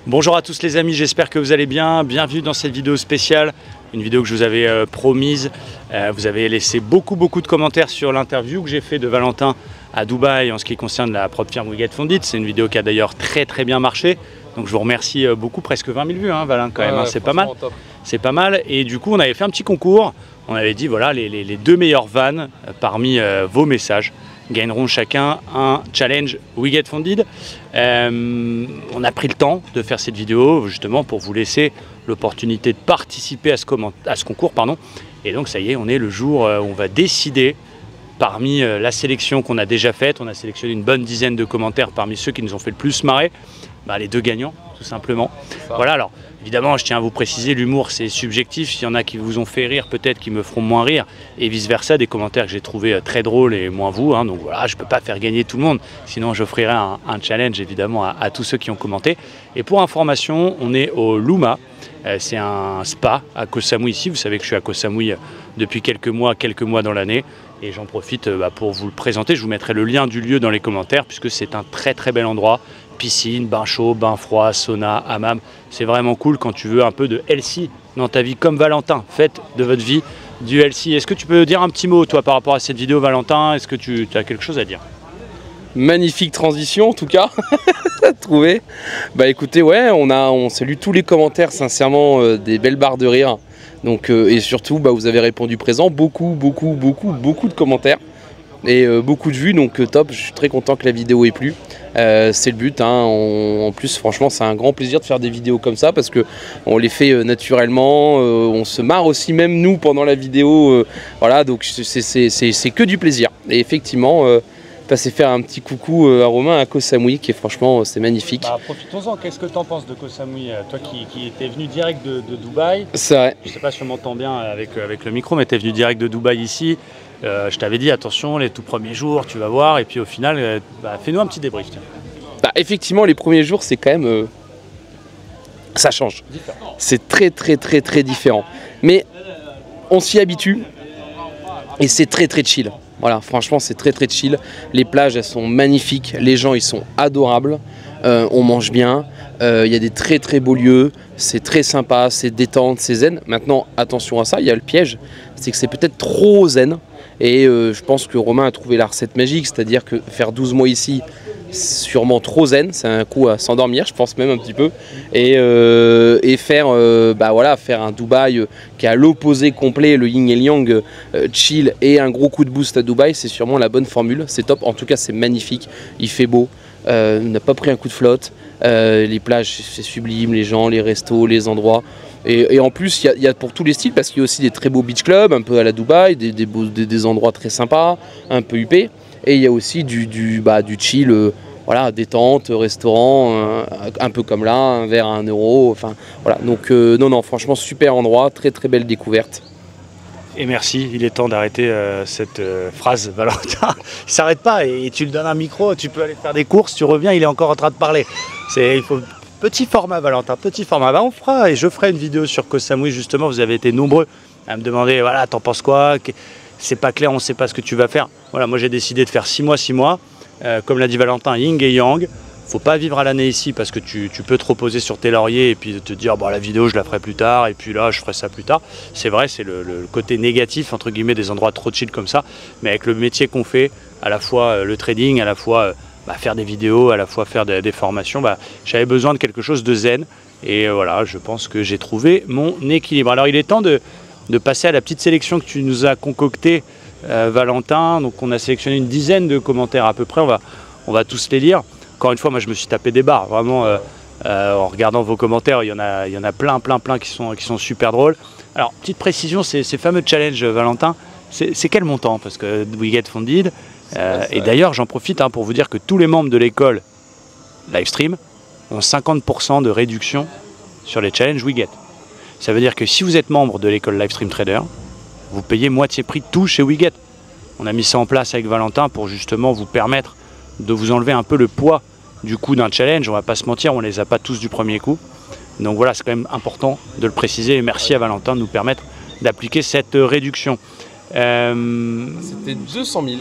Bonjour à tous les amis, j'espère que vous allez bien. Bienvenue dans cette vidéo spéciale, une vidéo que je vous avais promise. Vous avez laissé beaucoup de commentaires sur l'interview que j'ai fait de Valentin à Dubaï en ce qui concerne la propre firme We Get Funded. C'est une vidéo qui a d'ailleurs très bien marché. Donc je vous remercie beaucoup, presque 20 000 vues hein, Valin quand même, hein, c'est pas mal. C'est pas mal. Et du coup on avait fait un petit concours. On avait dit voilà les deux meilleurs vannes parmi vos messages gagneront chacun un challenge We Get Funded. On a pris le temps de faire cette vidéo justement pour vous laisser l'opportunité de participer à ce concours. Et donc ça y est, on est le jour où on va décider parmi la sélection qu'on a déjà faite. On a sélectionné une bonne dizaine de commentaires parmi ceux qui nous ont fait le plus marrer. Les deux gagnants tout simplement. Voilà, alors évidemment je tiens à vous préciser, l'humour c'est subjectif, il y en a qui vous ont fait rire, peut-être qui me feront moins rire, et vice versa, des commentaires que j'ai trouvé très drôles et moins vous, hein, donc voilà, je peux pas faire gagner tout le monde, sinon j'offrirai un challenge évidemment à tous ceux qui ont commenté. Et pour information, on est au Luma, c'est un spa à Koh Samui ici, vous savez que je suis à Koh Samui depuis quelques mois dans l'année, et j'en profite pour vous le présenter. Je vous mettrai le lien du lieu dans les commentaires puisque c'est un très bel endroit. Piscine, bain chaud, bain froid, sauna, hammam. C'est vraiment cool quand tu veux un peu de healthy dans ta vie comme Valentin. Faites de votre vie du healthy. Est-ce que tu peux dire un petit mot toi par rapport à cette vidéo Valentin? Est-ce que tu as quelque chose à dire? Magnifique transition en tout cas, trouvé. Écoutez, ouais, on salue tous les commentaires, sincèrement, des belles barres de rire. Donc, et surtout, vous avez répondu présent, beaucoup de commentaires et beaucoup de vues, donc top, je suis très content que la vidéo ait plu. C'est le but, hein. En plus franchement c'est un grand plaisir de faire des vidéos comme ça parce que on les fait naturellement, on se marre aussi même nous pendant la vidéo, voilà, donc c'est que du plaisir. Et effectivement, passer faire un petit coucou à Romain à Koh Samui, qui est franchement c'est magnifique. Profitons-en, qu'est-ce que tu en penses de Koh Samui, toi qui étais venu direct de Dubaï? C'est vrai. Je sais pas si on m'entend bien avec le micro, mais tu es venu direct de Dubaï ici. Je t'avais dit attention les tout premiers jours, tu vas voir, et puis au final, fais-nous un petit débrief. Effectivement les premiers jours c'est quand même, ça change. C'est très différent. Mais on s'y habitue et c'est très chill. Voilà, franchement c'est très chill. Les plages elles sont magnifiques, les gens ils sont adorables, on mange bien, il y a des très beaux lieux, c'est très sympa, c'est détente, c'est zen. Maintenant attention à ça, il y a le piège, c'est que c'est peut-être trop zen. Et je pense que Romain a trouvé la recette magique, c'est-à-dire que faire 12 mois ici, sûrement trop zen, c'est un coup à s'endormir, je pense même un petit peu, et faire, faire un Dubaï qui est à l'opposé complet, le yin et le yang, chill et un gros coup de boost à Dubaï, c'est sûrement la bonne formule, c'est top, en tout cas c'est magnifique, il fait beau, on n'a pas pris un coup de flotte, les plages c'est sublime, les gens, les restos, les endroits. Et en plus, il y a pour tous les styles, parce qu'il y a aussi des très beaux beach clubs, un peu à la Dubaï, des endroits très sympas, un peu huppés. Et il y a aussi du chill, voilà, détente, restaurant, un peu comme là, un verre à 1 €. Enfin, voilà. Donc, non, franchement, super endroit, très belle découverte. Et merci, il est temps d'arrêter cette phrase, Valentin. Il s'arrête pas et tu lui donnes un micro, tu peux aller faire des courses, tu reviens, il est encore en train de parler. Il faut... Petit format Valentin, petit format. On fera et je ferai une vidéo sur Koh Samui justement. Vous avez été nombreux à me demander, voilà, t'en penses quoi? C'est pas clair, on sait pas ce que tu vas faire. Voilà, moi j'ai décidé de faire 6 mois. Comme l'a dit Valentin, yin et yang. Faut pas vivre à l'année ici parce que tu peux te reposer sur tes lauriers et puis te dire la vidéo je la ferai plus tard et puis là je ferai ça plus tard. C'est vrai, c'est le côté négatif entre guillemets des endroits trop chill comme ça. Mais avec le métier qu'on fait, à la fois le trading, à la fois faire des vidéos, à la fois faire des formations, j'avais besoin de quelque chose de zen. Et voilà, je pense que j'ai trouvé mon équilibre. Alors il est temps de passer à la petite sélection que tu nous as concoctée, Valentin. Donc on a sélectionné une dizaine de commentaires à peu près, on va tous les lire. Encore une fois, moi je me suis tapé des barres, vraiment, en regardant vos commentaires, il y en a plein qui sont super drôles. Alors, petite précision, ces fameux challenges, Valentin, c'est quel montant? Parce que We Get Funded, et d'ailleurs j'en profite pour vous dire que tous les membres de l'école Livestream ont 50% de réduction sur les challenges We Get. Ça veut dire que si vous êtes membre de l'école Livestream Trader, vous payez moitié prix de tout chez We Get. On a mis ça en place avec Valentin pour justement vous permettre de vous enlever un peu le poids du coût d'un challenge. On va pas se mentir, on les a pas tous du premier coup. Donc voilà, c'est quand même important de le préciser. Et merci à Valentin de nous permettre d'appliquer cette réduction. C'était 200 000.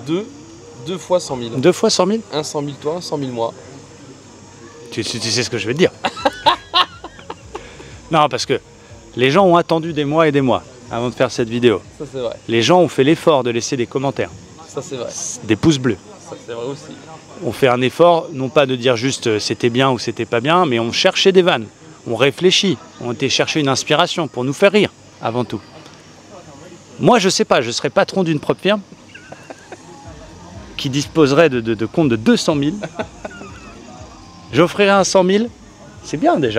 2 fois 100 000. 2 fois 100 000 1 100 000 toi, 100 000 moi. Tu sais ce que je vais te dire. Non, parce que les gens ont attendu des mois et des mois avant de faire cette vidéo. Ça c'est vrai. Les gens ont fait l'effort de laisser des commentaires, Ça c'est vrai. des pouces bleus. Ça c'est vrai aussi. On fait un effort, non pas de dire juste c'était bien ou c'était pas bien, mais on cherchait des vannes, on réfléchit, on était chercher une inspiration pour nous faire rire, avant tout. Moi, je sais pas, je serais patron d'une propre firme qui disposerait de comptes de 200 000. J'offrirais un 100 000, c'est bien déjà.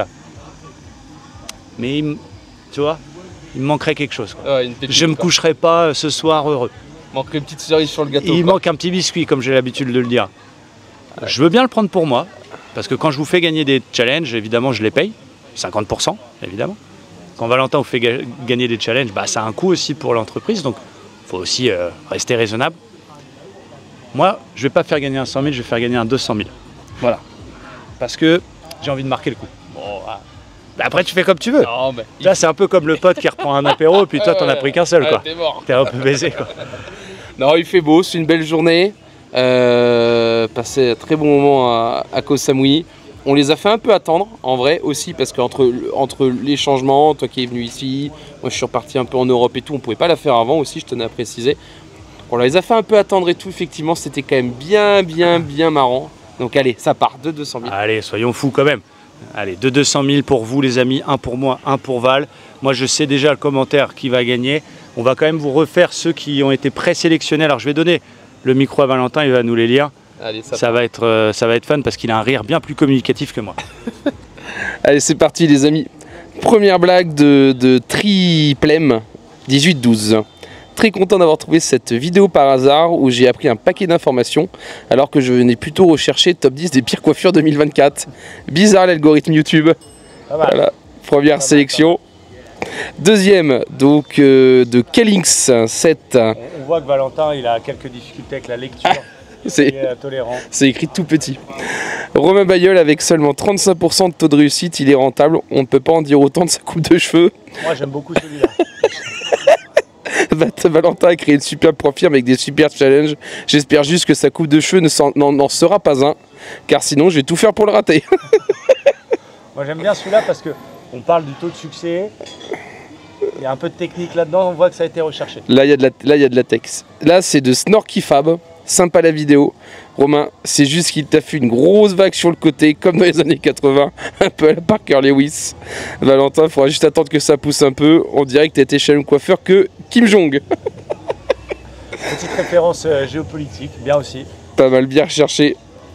Mais, tu vois, il me manquerait quelque chose, quoi. Ouais, une pépite, Je ne me quoi. coucherai pas ce soir heureux. Manquerait une petite cerise sur le gâteau. Il quoi. manque un petit biscuit, comme j'ai l'habitude de le dire. Je veux bien le prendre pour moi, parce que quand je vous fais gagner des challenges, évidemment, je les paye. 50%, évidemment. Quand Valentin vous fait gagner des challenges, bah, ça a un coût aussi pour l'entreprise, donc il faut aussi rester raisonnable. Moi, je ne vais pas faire gagner un 100 000, je vais faire gagner un 200 000. Voilà. Parce que j'ai envie de marquer le coup. Bon, voilà. Bah, après, tu fais comme tu veux. Non, mais Là, c'est un peu comme le pote qui reprend un apéro, et puis toi, t'en as pris qu'un seul, quoi. T'es mort. T'es un peu baisé, quoi. Non, il fait beau, c'est une belle journée. Passé un très bon moment à Koh Samui. On les a fait un peu attendre, en vrai aussi, parce qu'entre les changements, toi qui es venu ici, moi je suis reparti un peu en Europe et tout, on pouvait pas la faire avant aussi, je tenais à préciser. On les a fait un peu attendre et tout, effectivement, c'était quand même bien marrant. Donc allez, ça part de 200 000. Allez, soyons fous quand même. Allez, de 200 000 pour vous, les amis, un pour moi, un pour Val. Moi, je sais déjà le commentaire qui va gagner. On va quand même vous refaire ceux qui ont été présélectionnés. Alors, je vais donner le micro à Valentin, il va nous les lire. Allez, Ça va être fun parce qu'il a un rire bien plus communicatif que moi. Allez, c'est parti les amis. Première blague de Triplem 1812. Très content d'avoir trouvé cette vidéo par hasard où j'ai appris un paquet d'informations alors que je venais plutôt rechercher top 10 des pires coiffures 2024. Bizarre l'algorithme YouTube. Voilà, première sélection. Deuxième, donc de Kellings 7. On voit que Valentin, il a quelques difficultés avec la lecture. C'est Tolérant. C'est écrit tout petit. Romain Bayeul avec seulement 35% de taux de réussite, il est rentable. On ne peut pas en dire autant de sa coupe de cheveux. Moi, j'aime beaucoup celui-là. Valentin a créé une super firme avec des super challenges. J'espère juste que sa coupe de cheveux n'en sera pas un, car sinon je vais tout faire pour le rater. Moi, j'aime bien celui-là parce que on parle du taux de succès. Il y a un peu de technique là-dedans, on voit que ça a été recherché. Là, il y a de la texte. Là, c'est de Snorkifab. Sympa la vidéo. Romain, c'est juste qu'il t'a fait une grosse vague sur le côté, comme dans les années 80, un peu à la Parker Lewis. Valentin, il faudra juste attendre que ça pousse un peu. On dirait que tu étais chez le coiffeur que Kim Jong. Petite référence géopolitique, bien aussi. Pas mal, bien recherché.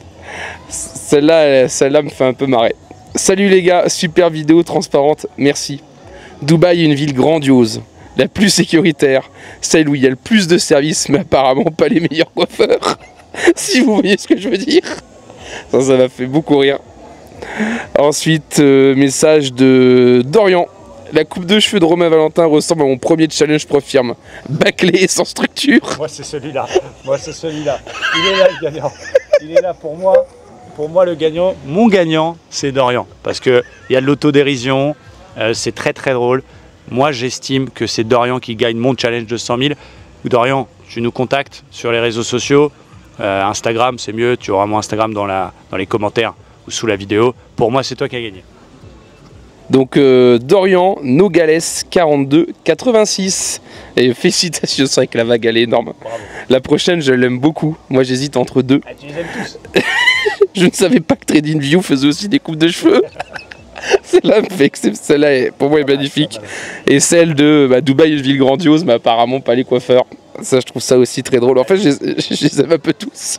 Celle-là me fait un peu marrer. Salut les gars, super vidéo transparente, merci. Dubaï est une ville grandiose, la plus sécuritaire, celle où il y a le plus de services, mais apparemment pas les meilleurs coiffeurs. Si vous voyez ce que je veux dire. Ça m'a fait beaucoup rire. Ensuite, message de Dorian. La coupe de cheveux de Romain Valentin ressemble à mon premier challenge Profirme. Bâclé et sans structure. Moi, c'est celui-là. Moi, c'est celui-là. Il est là, le gagnant. Il est là pour moi. Pour moi, le gagnant, mon gagnant, c'est Dorian. Parce qu'il y a de l'autodérision, c'est très très drôle. Moi, j'estime que c'est Dorian qui gagne mon challenge de 100 000. Dorian, tu nous contactes sur les réseaux sociaux. Instagram, c'est mieux. Tu auras mon Instagram dans les commentaires ou sous la vidéo. Pour moi, c'est toi qui as gagné. Donc Dorian Nogales 42 86. Et félicitations, c'est vrai que la vague elle est énorme. Bravo. La prochaine, je l'aime beaucoup. Moi, j'hésite entre deux. Ah, tu les aimes tous. Je ne savais pas que TradingView faisait aussi des coupes de cheveux. Celle-là me fait que celle-là, pour moi, est magnifique. Et celle de Dubaï, une ville grandiose, mais apparemment pas les coiffeurs. Ça, je trouve ça aussi très drôle. En fait, je les aime un peu tous.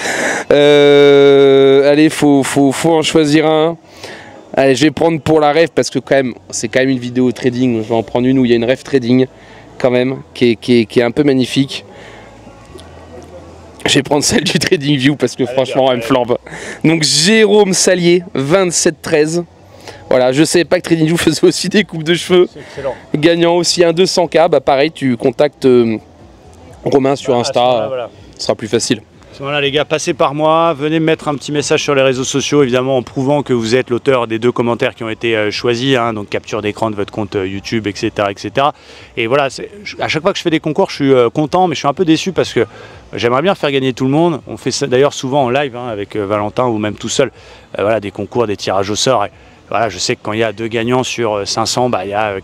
Allez, faut en choisir un. Allez, je vais prendre pour la ref parce que c'est quand même une vidéo trading. Je vais en prendre une où il y a une ref trading quand même qui est un peu magnifique. Je vais prendre celle du TradingView parce que franchement elle me flambe. Donc Jérôme Salier 2713. Voilà, je savais pas que TradingView faisait aussi des coupes de cheveux. C'est excellent. Gagnant aussi un 200K, bah pareil, tu contactes Romain sur Insta, Voilà. ce sera plus facile. Voilà les gars, passez par moi, venez me mettre un petit message sur les réseaux sociaux, évidemment en prouvant que vous êtes l'auteur des 2 commentaires qui ont été choisis, hein, donc capture d'écran de votre compte YouTube, etc. etc. Et voilà, à chaque fois que je fais des concours, je suis content, mais je suis un peu déçu parce que j'aimerais bien faire gagner tout le monde. On fait ça d'ailleurs souvent en live, hein, avec Valentin ou même tout seul, voilà, des concours, des tirages au sort. Et Voilà, je sais que quand il y a 2 gagnants sur 500, il y a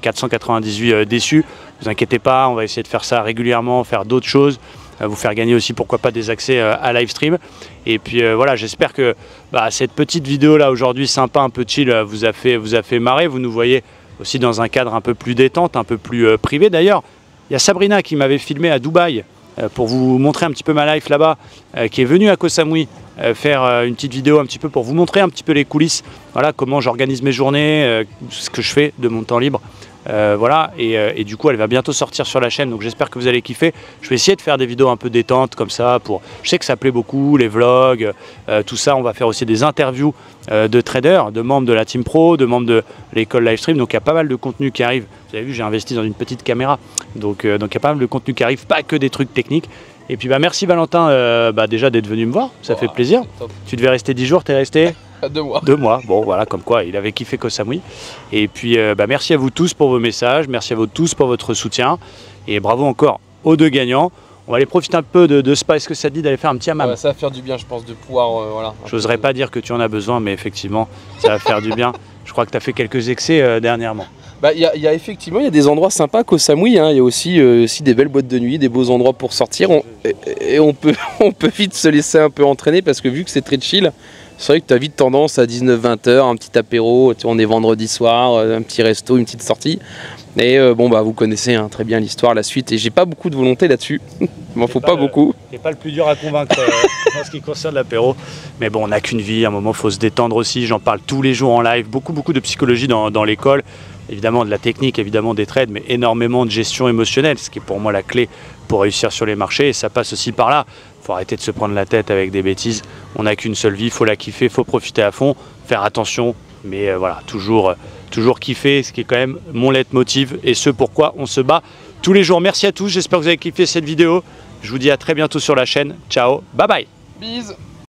498 déçus. Ne vous inquiétez pas, on va essayer de faire ça régulièrement, faire d'autres choses, vous faire gagner aussi pourquoi pas des accès à live stream. Et puis voilà, j'espère que cette petite vidéo là aujourd'hui sympa, un peu chill, vous a fait marrer. Vous nous voyez aussi dans un cadre un peu plus détente, un peu plus privé. D'ailleurs, il y a Sabrina qui m'avait filmé à Dubaï pour vous montrer un petit peu ma life là-bas, qui est venue à Koh Samui faire une petite vidéo un petit peu pour vous montrer un petit peu les coulisses, voilà, comment j'organise mes journées, ce que je fais de mon temps libre. Voilà, et du coup elle va bientôt sortir sur la chaîne, donc j'espère que vous allez kiffer. Je vais essayer de faire des vidéos un peu détentes comme ça, je sais que ça plaît beaucoup, les vlogs, tout ça. On va faire aussi des interviews de traders, de membres de la Team Pro, de membres de l'école Livestream, donc il y a pas mal de contenu qui arrive. Vous avez vu, j'ai investi dans une petite caméra, donc il y a pas mal de contenu qui arrive, pas que des trucs techniques. Et puis merci Valentin déjà d'être venu me voir, ça fait plaisir. Top. Tu devais rester 10 jours, t'es resté 2 mois. 2 mois, bon voilà, comme quoi il avait kiffé Koh Samui. Et puis merci à vous tous pour vos messages, merci à vous tous pour votre soutien. Et bravo encore aux 2 gagnants. On va aller profiter un peu de Spa. Est-ce que ça te dit d'aller faire un petit hammam? Ça va faire du bien, je pense, de pouvoir... voilà. J'oserais pas dire que tu en as besoin, mais effectivement, ça va faire du bien. Je crois que tu as fait quelques excès dernièrement. Il y a effectivement des endroits sympas à Koh Samui, hein. Il y a aussi des belles boîtes de nuit, des beaux endroits pour sortir. Et on peut vite se laisser un peu entraîner parce que vu que c'est très chill, c'est vrai que tu as vite tendance à 19-20 h, un petit apéro, on est vendredi soir, un petit resto, une petite sortie. Et vous connaissez très bien l'histoire, la suite, et j'ai pas beaucoup de volonté là-dessus. Il m'en faut pas beaucoup. C'est pas le plus dur à convaincre en ce qui concerne l'apéro. Mais bon, on n'a qu'une vie, à un moment il faut se détendre aussi. J'en parle tous les jours en live, beaucoup de psychologie dans l'école. Évidemment de la technique, évidemment des trades, mais énormément de gestion émotionnelle, ce qui est pour moi la clé pour réussir sur les marchés. Et ça passe aussi par là. Il faut arrêter de se prendre la tête avec des bêtises. On n'a qu'une seule vie, il faut la kiffer, il faut profiter à fond, faire attention. Mais voilà, toujours kiffer, ce qui est quand même mon leitmotiv et ce pourquoi on se bat tous les jours. Merci à tous, j'espère que vous avez kiffé cette vidéo. Je vous dis à très bientôt sur la chaîne. Ciao, bye bye. Bisous.